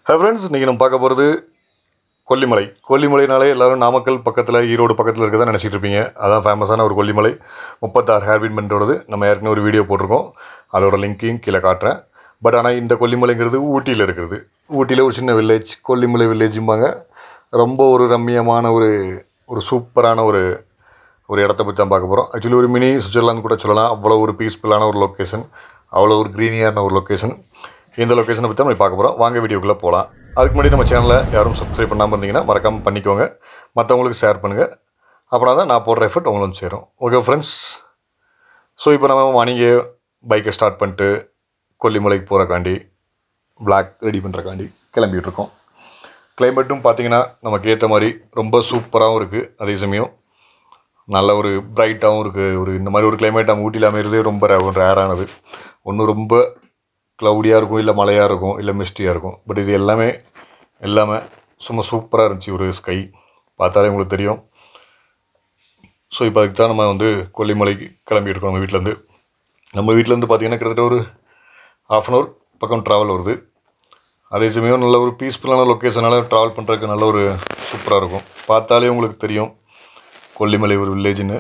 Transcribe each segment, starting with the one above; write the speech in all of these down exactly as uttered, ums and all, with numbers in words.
Hi friends, இன்னைக்கு நம்ம பார்க்க போகிறது கொல்லிமலை. கொல்லிமலைனாலே எல்லாரும் நாமக்கல் பக்கத்தில் ஈரோடு பக்கத்தில் இருக்கதான் நினச்சிட்டு இருப்பீங்க. அதான் ஃபேமஸான ஒரு கொல்லிமலை முப்பத்தாறு ஹேர்பின் பெண்டோடது. நம்ம ஏற்கனவே ஒரு வீடியோ போட்டிருக்கோம், அதோட லிங்க்கையும் கீழே காட்டுறேன். பட் ஆனால் இந்த கொல்லிமலைங்கிறது ஊட்டியில் இருக்கிறது. ஊட்டியில் ஒரு சின்ன வில்லேஜ், கொல்லிமலை வில்லேஜும்பாங்க. ரொம்ப ஒரு ரம்மியமான ஒரு ஒரு சூப்பரான ஒரு ஒரு இடத்த பற்றி தான் பார்க்க போகிறோம். ஆக்சுவலி ஒரு மினி சுவிட்சர்லாந்து கூட சொல்லலாம். அவ்வளோ ஒரு பீஸ்ஃபுல்லான ஒரு லொக்கேஷன், அவ்வளோ ஒரு க்ரீனியான ஒரு லொக்கேஷன். இந்த லொக்கேஷனை பற்றி நம்ம பார்க்க போகிறோம். வாங்க வீடியோக்குள்ளே போகலாம். அதுக்கு முன்னாடி நம்ம சேனலை யாரும் சப்ஸ்கிரைப் பண்ணாமல் இருந்தீங்கன்னா மறக்காமல் பண்ணிக்கோங்க. மற்றவங்களுக்கு ஷேர் பண்ணுங்கள். அப்படின்னா தான் நான் போடுற எஃபர்ட் உங்களுக்கு சேரும். ஓகே ஃப்ரெண்ட்ஸ், ஸோ இப்போ நம்ம மார்னிங்கே பைக்கை ஸ்டார்ட் பண்ணிட்டு கொல்லிமலைக்கு போகிறக்காண்டி பிளாக் ரெடி பண்ணுறக்காண்டி கிளம்பிகிட்டு இருக்கோம். கிளைமேட்டும் பார்த்திங்கன்னா நமக்கு ஏற்ற மாதிரி ரொம்ப சூப்பராகவும் இருக்குது, அதே சமயம் நல்ல ஒரு பிரைட்டாகவும் இருக்குது. ஒரு இந்த மாதிரி ஒரு கிளைமேட் நம்ம ஊட்டியில் அமைகிறதே ரொம்ப ரேரானது. ஒன்று ரொம்ப க்ளவுடியாக இருக்கும், இல்லை மழையாக இருக்கும், இல்லை மிஸ்டியாக இருக்கும். பட் இது எல்லாமே எல்லாமே சும்மா சூப்பராக இருந்துச்சு. ஒரு ஸ்கை பார்த்தாலே உங்களுக்கு தெரியும். ஸோ இப்போ அதுக்கு தான் நம்ம வந்து கொல்லிமலைக்கு கிளம்பிட்டு இருக்கோம். நம்ம வீட்டிலேருந்து நம்ம வீட்டிலேருந்து பார்த்திங்கன்னா கிட்டத்தட்ட ஒரு ஹாஃப் அன் ஹவர் பக்கம் ட்ராவல் வருது. அதே சமயம் நல்ல ஒரு பீஸ்ஃபுல்லான லொக்கேஷனால் ட்ராவல் பண்ணுறதுக்கு நல்ல ஒரு சூப்பராக இருக்கும். பார்த்தாலே உங்களுக்கு தெரியும் கொல்லிமலை ஒரு வில்லேஜுன்னு.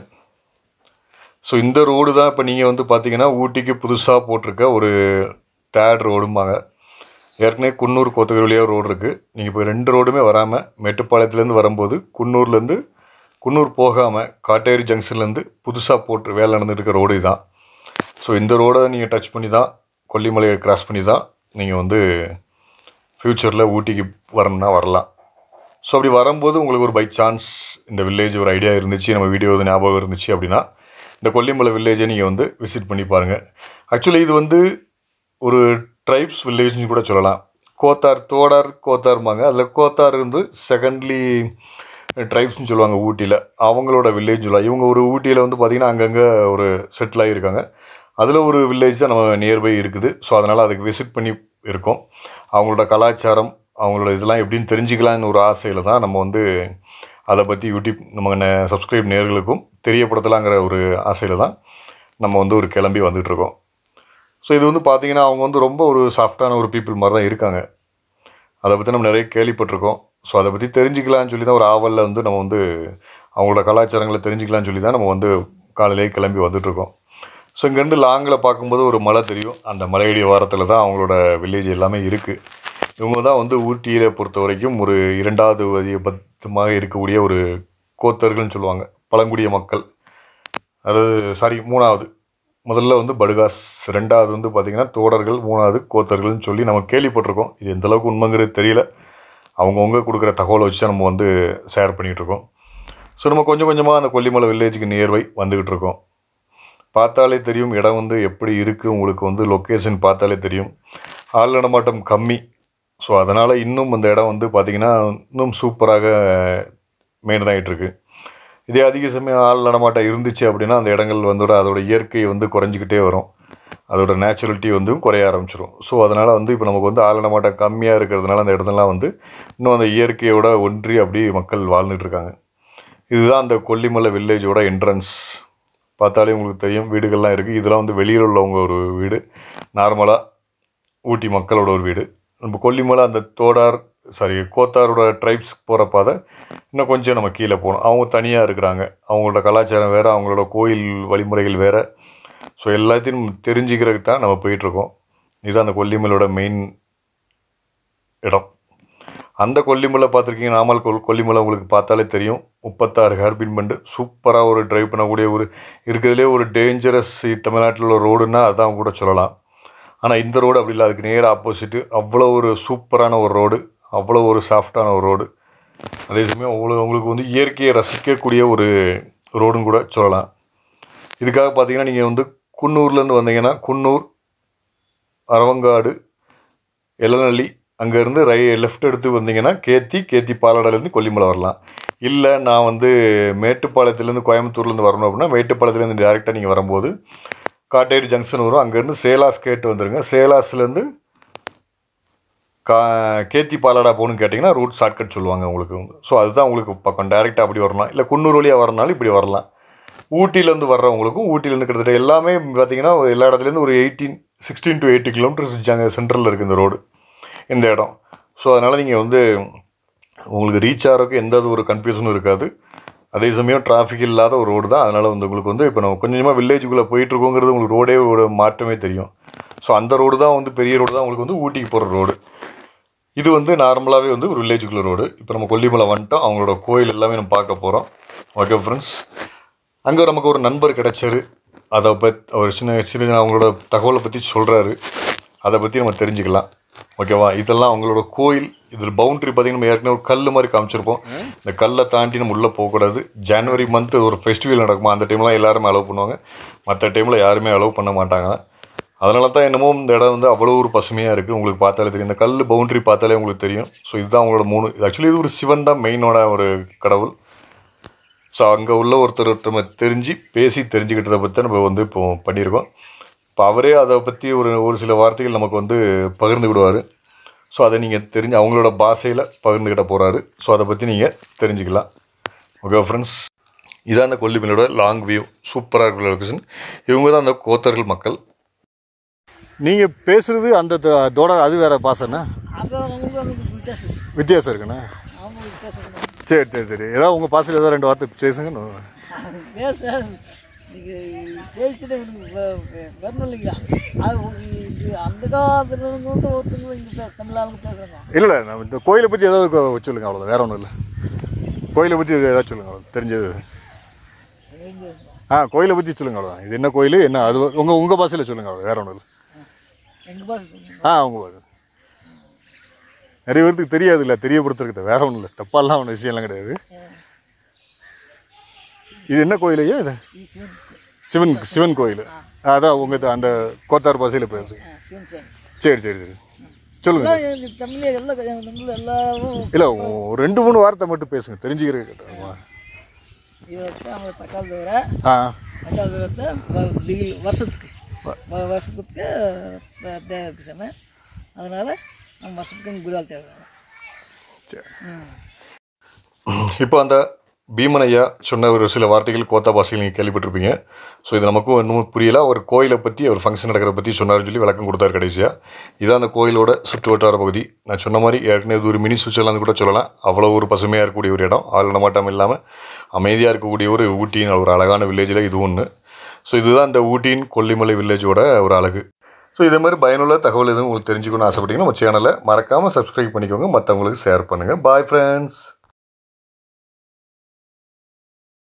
ஸோ இந்த ரோடு தான் இப்போ நீங்கள் வந்து பார்த்திங்கன்னா ஊட்டிக்கு புதுசாக போட்டிருக்க ஒரு தேர்ட் ரோடும்பாங்க. ஏற்கனவே குன்னூர் கோத்தகிரி வழியாக ரோடு இருக்குது. நீங்கள் இப்போ ரெண்டு ரோடுமே வராமல் மேட்டுப்பாளையத்துலேருந்து வரும்போது குன்னூர்லேருந்து குன்னூர் போகாமல் காட்டேரி ஜங்ஷன்லேருந்து புதுசாக போட்டு வேலை நடந்துட்டு இருக்க ரோடு இதுதான். ஸோ இந்த ரோடை நீங்கள் டச் பண்ணி தான், கொல்லிமலையை கிராஸ் பண்ணி தான் நீங்கள் வந்து ஃப்யூச்சரில் ஊட்டிக்கு வரணும்னா வரலாம். ஸோ அப்படி வரும்போது உங்களுக்கு ஒரு பை சான்ஸ் இந்த வில்லேஜ் ஒரு ஐடியா இருந்துச்சு, நம்ம வீடியோ வந்து ஞாபகம் இருந்துச்சு அப்படின்னா இந்த கொல்லிமலை வில்லேஜை நீங்கள் வந்து விசிட் பண்ணி பாருங்கள். ஆக்சுவலி இது வந்து ஒரு ட்ரைப்ஸ் வில்லேஜ்னு கூட சொல்லலாம். கோத்தார், தோடார் கோத்தார்பாங்க. அதில் கோத்தார் வந்து செகண்ட்லி ட்ரைப்ஸ்னு சொல்லுவாங்க ஊட்டியில். அவங்களோட வில்லேஜ் சொல்லலாம். இவங்க ஒரு ஊட்டியில் வந்து பார்த்திங்கன்னா அங்கங்கே ஒரு செட்டில் ஆகியிருக்காங்க. அதில் ஒரு வில்லேஜ் தான் நம்ம நியர்பை இருக்குது. ஸோ அதனால் அதுக்கு விசிட் பண்ணி இருக்கோம். அவங்களோட கலாச்சாரம், அவங்களோட இதெல்லாம் எப்படின்னு தெரிஞ்சுக்கலான்னு ஒரு ஆசையில் தான் நம்ம வந்து அதை பற்றி யூடியூப் நம்ம சப்ஸ்கிரைப் நேயர்களுக்கும் தெரியப்படுத்தலாங்கிற ஒரு ஆசையில் தான் நம்ம வந்து ஒரு கிளம்பி வந்துகிட்ருக்கோம். ஸோ இது வந்து பார்த்திங்கன்னா அவங்க வந்து ரொம்ப ஒரு சாஃப்டான ஒரு பீப்புள் மாதிரி தான் இருக்காங்க. அதை பற்றி நம்ம நிறைய கேள்விப்பட்டிருக்கோம். ஸோ அதை பற்றி தெரிஞ்சுக்கலான்னு சொல்லி தான் ஒரு ஆவலில் வந்து நம்ம வந்து அவங்களோட கலாச்சாரங்களை தெரிஞ்சுக்கலான்னு சொல்லி தான் நம்ம வந்து காலையிலேயே கிளம்பி வந்துட்டுருக்கோம். ஸோ இங்கேருந்து லாங்கில் பார்க்கும்போது ஒரு மலை தெரியும். அந்த மலையடி வாரத்தில் தான் அவங்களோட வில்லேஜ் எல்லாமே இருக்குது. இவங்க தான் வந்து ஊட்டியை பொறுத்த வரைக்கும் ஒரு இரண்டாவது அதிகபட்சமாக இருக்கக்கூடிய ஒரு கோத்தர்கள்னு சொல்லுவாங்க, பழங்குடிய மக்கள். அது சாரி மூணாவது, முதல்ல வந்து படுகாஸ், ரெண்டாவது வந்து பார்த்திங்கன்னா தோடர்கள், மூணாவது கோத்தர்கள்னு சொல்லி நம்ம கேள்விப்பட்டிருக்கோம். இது எந்தளவுக்கு உண்மைங்கிறது தெரியல. அவங்கவுங்க கொடுக்குற தகவலை வச்சு நம்ம வந்து ஷேர் பண்ணிகிட்ருக்கோம். ஸோ நம்ம கொஞ்சம் கொஞ்சமாக அந்த கொல்லிமலை வில்லேஜுக்கு நியர்பை வந்துக்கிட்டு இருக்கோம். பார்த்தாலே தெரியும் இடம் வந்து எப்படி இருக்குது. உங்களுக்கு வந்து லொக்கேஷன் பார்த்தாலே தெரியும். ஆள் நடமாட்டம் கம்மி. ஸோ அதனால் இன்னும் அந்த இடம் வந்து பார்த்திங்கன்னா இன்னும் சூப்பராக மெயின்டைன் ஆகிட்டுருக்கு. இதே அதிக சமயம் ஆள் நடமாட்டம் இருந்துச்சு அப்படின்னா அந்த இடங்கள் வந்து அதோட இயற்கை வந்து குறைஞ்சிக்கிட்டே வரும். அதோட நேச்சுரலிட்டி வந்து குறைய ஆரம்பிச்சிடும். ஸோ அதனால் வந்து இப்போ நமக்கு வந்து ஆள் நடமாட்டம் கம்மியாக இருக்கிறதுனால அந்த இடத்துலாம் வந்து இன்னும் அந்த இயற்கையோட ஒன்றி அப்படி மக்கள் வாழ்ந்துட்டுருக்காங்க. இதுதான் அந்த கொல்லிமலை வில்லேஜோட என்ட்ரன்ஸ். பார்த்தாலே உங்களுக்கு தெரியும் வீடுகள்லாம் இருக்குது. இதெல்லாம் வந்து வெளியில் உள்ளவங்க ஒரு வீடு, நார்மலாக ஊட்டி மக்களோட ஒரு வீடு. நம்ம கொல்லிமலை அந்த தோடார் சாரி கோத்தாரோட ட்ரைப்ஸ் போகிற பாதை இன்னும் கொஞ்சம் நம்ம கீழே போகணும். அவங்க தனியாக இருக்கிறாங்க. அவங்களோட கலாச்சாரம் வேறு, அவங்களோட கோயில் வழிமுறைகள் வேறு. ஸோ எல்லாத்தையும் தெரிஞ்சுக்கிறதுக்கு தான் நம்ம போயிட்டுருக்கோம். இதுதான் அந்த கொல்லிமலையோட மெயின் இடம். அந்த கொல்லிமலை பார்த்துருக்கீங்க, நாமல் கொல் கொல்லிமலை உங்களுக்கு பார்த்தாலே தெரியும். முப்பத்தாறு ஹேர்பின் பெண்டு, சூப்பராக ஒரு ட்ரைவ் பண்ணக்கூடிய ஒரு இருக்கிறதுலே ஒரு டேஞ்சரஸ் தமிழ்நாட்டில் உள்ள ரோடுன்னா அதான் கூட சொல்லலாம். ஆனால் இந்த ரோடு அப்படி இல்லை, அதுக்கு நேராக ஆப்போசிட்டு. அவ்வளோ ஒரு சூப்பரான ஒரு ரோடு, அவ்வளோ ஒரு சாஃப்டான ஒரு ரோடு. அதே சமயம் அவ்வளோ உங்களுக்கு வந்து இயற்கையை ரசிக்கக்கூடிய ஒரு ரோடுன்னு கூட சொல்லலாம். இதுக்காக பார்த்தீங்கன்னா நீங்கள் வந்து குன்னூர்லேருந்து வந்தீங்கன்னா குன்னூர், அரவங்காடு, எல்லநல்லி, அங்கேருந்து ரை லெஃப்ட் எடுத்து வந்தீங்கன்னா கேத்தி, கேத்தி பாலாடாலேருந்து கொல்லிமலை வரலாம். இல்லை நான் வந்து மேட்டுப்பாளையத்துலேருந்து கோயம்புத்தூர்லேருந்து வரணும் அப்படின்னா மேட்டுப்பாளையத்துலேருந்து டேரெக்டாக நீங்கள் வரும்போது காட்டேரி ஜங்ஷன் வரும். அங்கேருந்து சேலாஸ் கேட்டு வந்துடுங்க. சேலாஸ்லேருந்து கா கேத்தி பாலாடா போகணுன்னு கேட்டிங்கன்னா ரூட் ஷார்ட்கட் சொல்லுவாங்க உங்களுக்கு. ஸோ அதுதான் உங்களுக்கு பக்கம். டேரெக்டாக அப்படி வரலாம். இல்லை குன்னூர் வழியாக வரனாலும் இப்படி வரலாம். ஊட்டியிலேருந்து வர்றவங்களுக்கும் ஊட்டியிலேருந்து கிட்டத்தட்ட எல்லாமே பார்த்திங்கன்னா எல்லா இடத்துலேருந்து ஒரு eighteen sixteen to eighty kilometres அங்கே சென்ட்ரலில் இருக்குது இந்த ரோடு, இந்த இடம். ஸோ அதனால் நீங்கள் வந்து உங்களுக்கு ரீச் ஆகிறதுக்கு எந்த ஒரு கன்ஃபியூஷனும் இருக்காது. அதே சமயம் டிராஃபிக் இல்லாத ஒரு ரோடு தான். அதனால் வந்து உங்களுக்கு வந்து இப்போ நம்ம கொஞ்சம் கொஞ்சமாக வில்லேஜுக்குள்ளே போயிட்டுருக்கோங்கிறது உங்களுக்கு ரோடே ஒரு மாற்றமே தெரியும். ஸோ அந்த ரோடு தான் வந்து பெரிய ரோடு தான் உங்களுக்கு வந்து ஊட்டிக்கு போகிற ரோடு. இது வந்து நார்மலாகவே வந்து ஒரு வில்லேஜுக்குள்ள ரோடு. இப்போ நம்ம கொல்லிமலை வந்துட்டோம். அவங்களோட கோயில் எல்லாமே நம்ம பார்க்க போகிறோம். ஓகே ஃப்ரெண்ட்ஸ், அங்கே நமக்கு ஒரு நண்பர் கிடச்சாரு. அதை பற்றி அவர் சின்ன சின்ன அவங்களோட தகவலை பற்றி சொல்கிறாரு. அதை பற்றி நம்ம தெரிஞ்சுக்கலாம். ஓகேவா? இதெல்லாம் அவங்களோட கோயில். இதில் பவுண்ட்ரி பார்த்திங்கன்னா நம்ம ஏற்கனவே ஒரு கல் மாதிரி காமிச்சிருப்போம். இந்த கல்லை தாண்டி நம்ம உள்ளே போகக்கூடாது. ஜனவரி மந்த்து ஒரு ஃபெஸ்டிவல் நடக்குமா, அந்த டைம்லாம் எல்லாருமே அலோவ் பண்ணுவாங்க. மற்ற டைமில் யாருமே அலோவ் பண்ண மாட்டாங்க. அதனால தான் என்னமோ இந்த இடம் வந்து அவ்வளோ ஒரு பசுமையாக இருக்குது. உங்களுக்கு பார்த்தாலே தெரியும். இந்த கல் பவுண்ட்ரி பார்த்தாலே உங்களுக்கு தெரியும். ஸோ இதுதான் அவங்களோட மூணு. இது ஆக்சுவலி இது ஒரு சிவன் தான் மெயினோட ஒரு கடவுள். ஸோ அங்கே உள்ள ஒருத்தர் நம்ம தெரிஞ்சு பேசி தெரிஞ்சுக்கிட்டதை பற்றி நம்ம வந்து இப்போ பண்ணியிருக்கோம். இப்போ அவரே அதை பற்றி ஒரு ஒரு சில வார்த்தைகள் நமக்கு வந்து பகிர்ந்து விடுவார். ஸோ அதை நீங்கள் தெரிஞ்சு அவங்களோட பாஷையில் பகிர்ந்துக்கிட்ட போகிறாரு. ஸோ அதை பற்றி நீங்கள் தெரிஞ்சுக்கலாம். ஓகே ஃப்ரெண்ட்ஸ், இதான் அந்த கொல்லிமலையோட லாங் வியூ. சூப்பராக இருக்கிற லொக்கேஷன். இவங்க தான் அந்த கோத்தர்கள் மக்கள். நீங்கள் பேசுகிறது அந்த தோட அது வேறு பாசண்ணா? வித்தியாசம் இருக்குண்ணா. சரி சரி சரி ஏதாவது உங்கள் பாசையில் ஏதாவது ரெண்டு வார்த்தை பேசுங்க. பேசிட்டு வரணும் இல்லைங்களா? அது அந்த காலத்துல வந்து ஒருத்தவங்களும் இங்கே தமிழ்நாளுக்கு பேசுகிறாங்க. இல்லை இல்லை, நம்ம இந்த கோயிலை பற்றி ஏதாவது சொல்லுங்கள். அவ்வளோதான், வேறு ஒன்றும் இல்லை. கோயிலை பற்றி ஏதாவது சொல்லுங்கள். அவ்வளோ தெரிஞ்சது. ஆ கோயிலை பற்றி சொல்லுங்கள். அவ்வளோதான். இது என்ன கோயில் என்ன அது உங்கள் உங்கள் பாஷையில் சொல்லுங்கள். அவ்வளோ வேறு ஒன்றும் இல்லை. எங்கள் பாஷை ஆ உங்கள் பாஷை நிறைய பேருக்கு தெரியாது. இல்லை தெரியப்படுத்துறது வேறு ஒன்றும் இல்லை. தப்பாலாம் ஒன்றும் விஷயம்லாம் கிடையாது. இது என்ன கோயில் ஐயா? இது சிவன் சிவன் கோயில். அதான் உங்கள் அந்த கோத்தார் பாஷையில் பேசுங்க. சரி சரி சரி சொல்லுங்கள். இல்லை ஒரு ரெண்டு மூணு வார்த்தை மட்டும் பேசுங்க, தெரிஞ்சுக்கிறது. ஆ வருஷத்துக்கு வருஷத்துக்கு தேவை சாமி. அதனால் நம்ம வருஷத்துக்கு குருவால் தேவை. சரி, இப்போ அந்த பீமனையா சொன்ன ஒரு சில வார்த்தைகள் கோத்தா பாஷையில் நீங்கள் கேள்விப்பட்டிருப்பீங்க. ஸோ இது நமக்கும் இன்னும் புரியல. ஒரு கோயிலை பற்றி ஒரு ஃபங்க்ஷன் நடக்கிறத பற்றி சொன்னார்னு சொல்லி விளக்கம் கொடுத்தாரு கடைசியாக. இதான் அந்த கோயிலோட சுற்று வட்டார பகுதி. நான் சொன்ன மாதிரி ஏற்கனவே இது ஒரு மினி சுவிட்சர்லாந்து கூட சொல்லலாம். அவ்வளோ ஒரு பசுமையாக இருக்கக்கூடிய ஒரு இடம். ஆள் நடமாட்டம் இல்லாமல் அமைதியாக இருக்கக்கூடிய ஒரு ஊட்டியின் ஒரு அழகான வில்லேஜில் இது ஒன்று. ஸோ இதுதான் இந்த ஊட்டியின் கொல்லிமலை வில்லேஜோட ஒரு அழகு. ஸோ இதே மாதிரி பயனுள்ள தகவல் எதுவும் உங்களுக்கு தெரிஞ்சுக்கணும்னு ஆசைப்பட்டீங்கன்னா நம்ம சேனலை மறக்காமல் சப்ஸ்கிரைப் பண்ணிக்கோங்க. மற்றவங்களுக்கு ஷேர் பண்ணுங்கள். Bye friends.